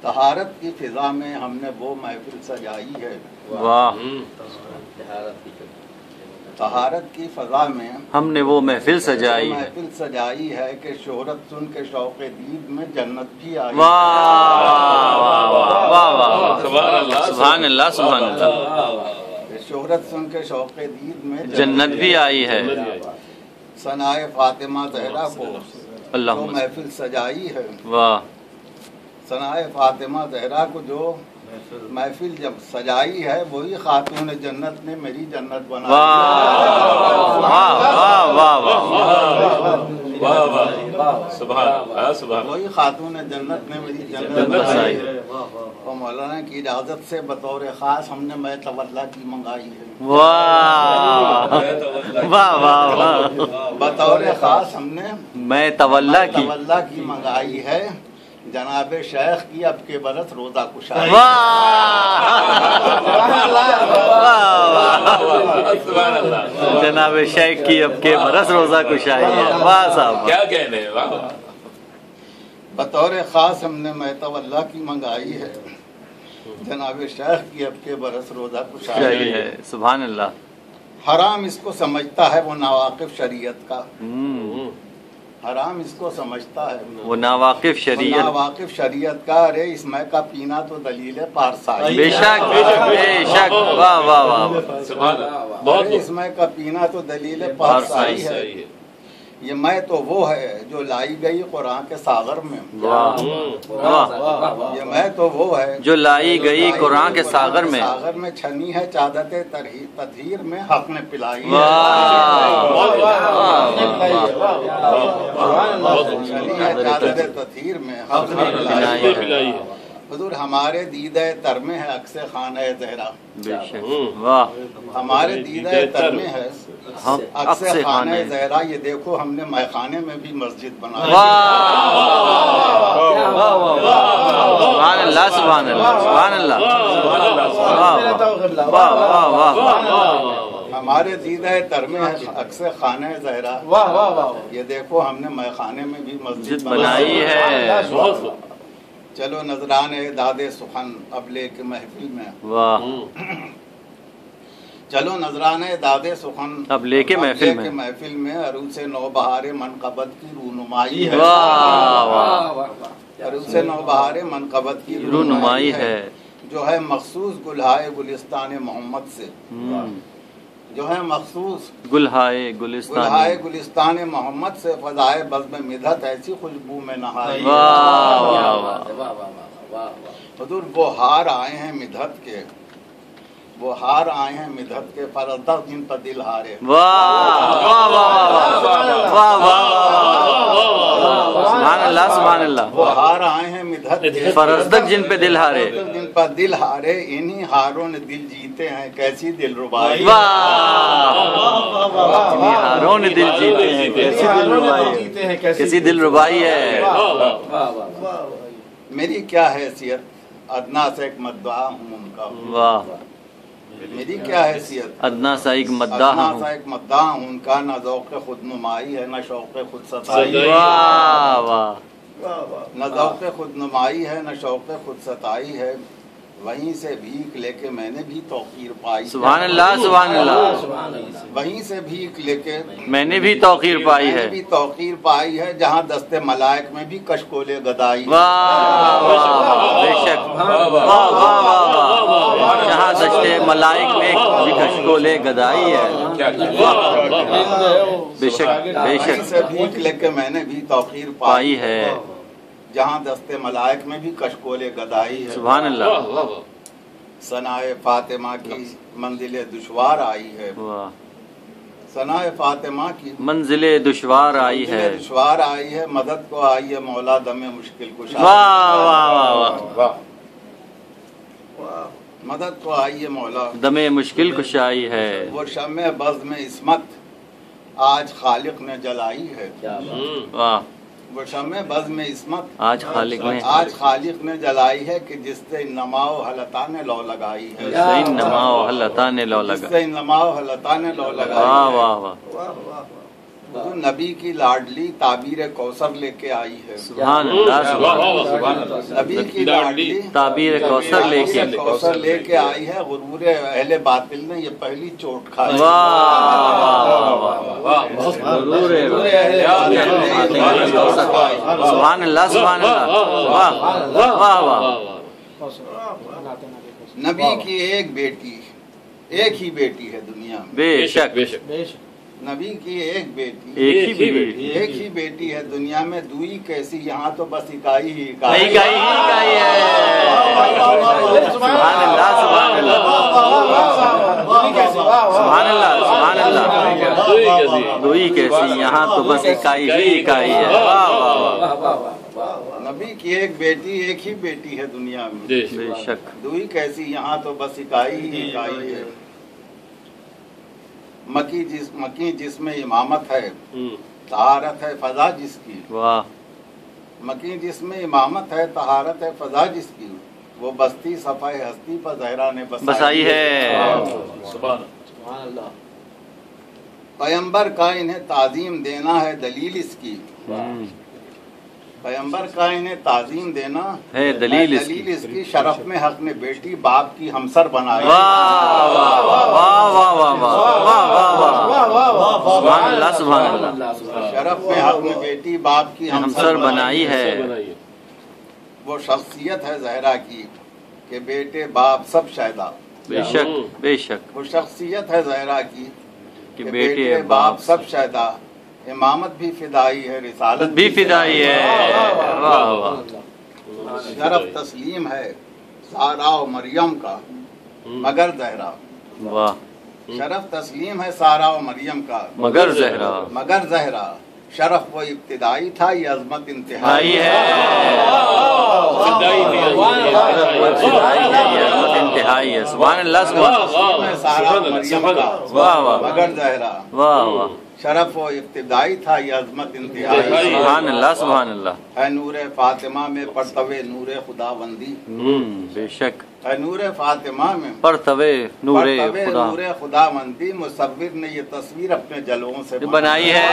طہارت کی فضا میں ہم نے وہ محفل سجائی ہے، واہ، طہارت کی فضا میں ہم نے وہ محفل سجائی ہے، محفل سجائی ہے کہ شہرت سن کے شوق دید میں جنت بھی آئی۔ واہ واہ واہ واہ، سبحان اللہ سبحان اللہ، شہرت سن کے شوق دید میں جنت بھی آئی ہے۔ ثنائے فاطمہ زہرا کو اللہ جو محفل سجائی ہے، واہ، ثنائے فاطمہ زہرا کو جو محفل جب سجائی ہے وہی خاتون جنت نے میری جنت بنائی۔ واہ واہ واہ واہ واہ، وہی خاتون جنت نے میری جنت بنائی ہے۔ اور مولانا کی اجازت سے بطور خاص ہم نے میں طولہ کی منگائی ہے۔ واہ واہ واہ واہ، بطور خاص ہم نے میں طولہ کی، طولہ کی منگائی ہے، جناب شیخ کی اب کے برس روزہ کشائی۔ جناب شیخ کی اب کے برس روزہ کشائی ہے، واہ صاحب، کیا کہنے ہیں، واہ بطور خاص ہم نے میں طولہ کی منگائی ہے، جناب شیخ کی اب کے برس روزہ کشائی ہے۔ سبحان اللہ، حرام اس کو سمجھتا ہے وہ ناواقف شریعت کا، حرام اس کو سمجھتا ہے وہ ناواقف شریعت، ناواقف شریعت کا۔ ارے اس میں کا پینا تو دلیل پارسائی، بے شک بے شک، واہ واہ واہ، سبحان اللہ، بہت اس میں کا پینا تو دلیل پارسائی ہے۔ یہ میں تو وہ ہے جو لائی گئی قرآن کے ساغر میں، واہ واہ، یہ میں تو وہ ہے جو لائی گئی قرآن کے ساغر میں، ساغر میں چھنی ہے چادت تطہیر میں حق نے پلائی ہے، چھنی ہے چادت تطہیر میں حق نے پلائی ہے۔ حضور ہمارے دیدہ تر میں ہے عکس خانہ زہرا، بے شک، واہ، ہمارے دیدہ تر میں ہے عکس خانہ زہرا۔ یہ دیکھو ہم نے میخانے میں بھی مسجد بنائی۔ سبحان اللہ سبحان اللہ سبحان اللہ، واہ واہ واہ، ہمارے دیدہ تر میں ہے عکس خانہ زہرا، یہ دیکھو ہم نے میخانے میں بھی مسجد بنائی ہے۔ چلو نذران داد سخن اب لے کے محفل میں، واہ، چلو نذران داد سخن اب لے کے محفل میں عروس نوبہار منقبت کی رونمائی ہے، واہ واہ، عروس نوبہار منقبت کی رونمائی ہے، جو ہے مخصوص گلہائے گلستان محمد سے، جو ہے مخصوص گلہائے گلہائے گلستان محمد سے فضائے بزم مدحت ایسی خوشبو میں نہائی۔ واہ واہ واہ، حضور وہ ہار آئے ہیں مدحت کے، وہ ہار آئے ہیں مدحت کے، فرزدق جن پر دل ہارے۔ واہ واہ واہ واہ، سبحان اللہ سبحان اللہ، وہ ہار آئے ہیں مدحت کے، فرزدق جن پہ دل ہارے، جن پر دل ہارے، انہی ہاروں نے دل جیتے ہیں کیسی دل ربائی۔ واہ، انہی ہاروں نے دل جیتے ہیں کیسی دل ربائی ہے، کیسی دل ربائی ہے۔ میری کیا حیثیت ادنا سے ایک مدعا ہوں ان کا، واہ، میری کیا حیثیت ادنا سا ایک مداح ادنا ہوں، سا ایک مدعا ہوں ان کا، نہ ذوق خود نمائی ہے نہ شوق خود ستائی، واہ واہ، نہ ذوق خود نمائی ہے نہ شوق خود ستائی ہے، وہیں سے بھیک لے کے میں نے بھی توقیر پائی، سبحان اللہ سبحان اللہ، وہیں سے بھیک لے کے میں نے بھی توقیر پائی میں نے ہے، بھی توقیر پائی ہے، جہاں دستے ملائک میں بھی کشکولے گدائی، واہ واہ، بے شک، واہ واہ واہ واہ، جہاں دشتے ملائک میں بھی کشکولے گدائی ہے، بے شک بے وہیں شک سے بھیک لے کے میں نے بھی توقیر پائی ہے، جہاں دستے ملائک میں بھی کشکولے گدائی ہے۔ سبحان اللہ، ثنائے فاطمہ کی منزل دشوار آئی ہے، واہ، ثنائے فاطمہ کی منزل دشوار آئی ہے، منزل دشوار آئی ہے، مدد کو آئی ہے مولا دم مشکل کشا، واہ واہ واہ، مدد کو آئی ہے مولا دم مشکل کشائی ہے، وہ شمع بزم عصمت آج خالق نے جلائی ہے، واہ، وہ شمع بزم عصمت آج خالق نے آج خالق نے جلائی ہے، کہ جس سے انما و حلتا نے لو لگائی ہے، سین نما و حلتا نے لو جس لگا، سے انما و حلتا نے لو لگائی واہ ہے۔ واہ واہ، नबी की लाडली ताबीर कौसर लेके आई है। सुभान अल्लाह, सुभान अल्लाह। नबी की लाडली ताबीर कौसर लेके आई है। गुरूर अहले बातिल ने ये पहली चोट खाई। सुभान अल्लाह, सुभान अल्लाह, वाह वाह वाह। नबी की एक ही बेटी है दुनिया में। बेशक नबी की एक एक ही बेटी है दुनिया में। दुई कैसी, यहाँ तो बस इकाई ही है। सुभान अल्लाह, सुभान अल्लाह, सुभान अल्लाह, सुभान अल्लाह। दुई कैसी, यहाँ तो बस इकाई ही इकाई है। वाह वाह वाह। नबी की एक ही बेटी है दुनिया में। बेशक। दुई कैसी, यहाँ तो बस इकाई ही इकाई है। मकी जिसमें इमामत है, तहारत है फजा जिसकी। वाह। मकी जिसमें इमामत है, तहारत है फजा जिसकी। वो बस्ती सफाई हस्ती पर ज़हरा ने बसाई है। पैगंबर का इन्हें ताज़ीम देना है दलील इसकी। पैगंबर का इन्हें ताज़ीम देना है दलील इसकी। शरफ में हक ने बेटी बाप की हमसर बनाई। सुभान अल्लाह, सुभान अल्लाह। शरफ में हक ने बेटी बाप की हमसर बनाई है। वो शख्सियत है ज़हरा की कि बेटे बाप सब शायदा। बेशक बेशक। वो शख्सियत है ज़हरा की कि बेटे बाप सब शायदा। इमामत भी फिदाई है, रिसालत भी फिदाई है। वाह वाह। शरफ तस्लीम है सारा और मरियम का मगर ज़हरा। वाह। शरफ तस्लीम है सारा और मरियम का मगर ज़हरा। शरफ वो इब्तिदाई था, ये अजमत इंतहाई है। इंतहाई है। सुभान अल्लाह, सुभान सारा मरियम का वाह वाह मगर ज़हरा। वाह वाह। शरफ वो इब्तिदाई था, ये अजमत इंतहाई। सुभान अल्लाह, सुभान अल्लाह। है नूरे फातिमा में परतवे नूरे खुदाबंदी। बेशक। है नूरे फातिमा में परतवे नूरे खुदाबंदी। मुसव्विर ने ये तस्वीर अपने जलवों से बनाई है।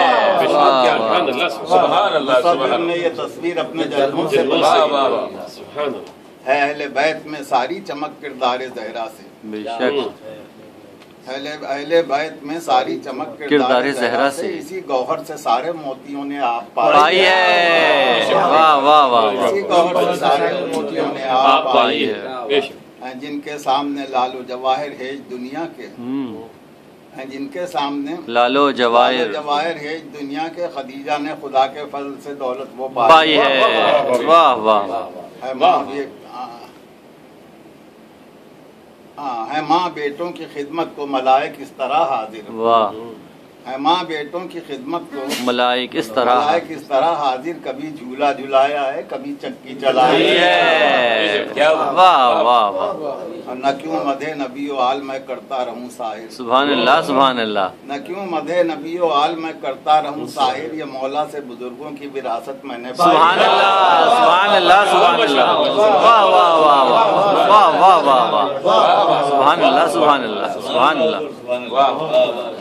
मुसव्विर ने ये तस्वीर अपने जलवों से बनाई है। अहले बैत में सारी चमक किरदार ज़हरा से। बेशक। अहले बैत में सारी चमक किरदार ज़हरा से। इसी गौहर से सारे मोतियों ने आप पाई है। वाह वाह वाह। इसी गौहर से सारे मोतियों ने आप पाई है। जिनके सामने लालो जवाहिर है दुनिया के। जिनके सामने लालो जवाहिर है दुनिया के। खदीजा ने खुदा के फजल से दौलत वो पाई है। वाह वाह। है माँ बेटों की खिदमत को मलाइक इस तरह हाजिर। वाह। है माँ बेटों की खिदमत को मलाइक इस तरह हाजिर। कभी झूला झुलाया है, कभी चक्की चलाई है। वाह वाह वाह। न क्यों मदे नबी आल मैं करता रहूं साहिर। सुभान अल्लाह, सुभान अल्लाह। न क्यों मदे नबी आल मैं करता रहूं साहिर। ये मौला से बुजुर्गों की विरासत मैंने। सुभान अल्लाह, सुभान अल्लाह, सुभान अल्लाह। वाह वाह वाह वाह वाह वाह वाह वाह। सुभान अल्लाह, सुभान अल्लाह, सुभान अल्लाह।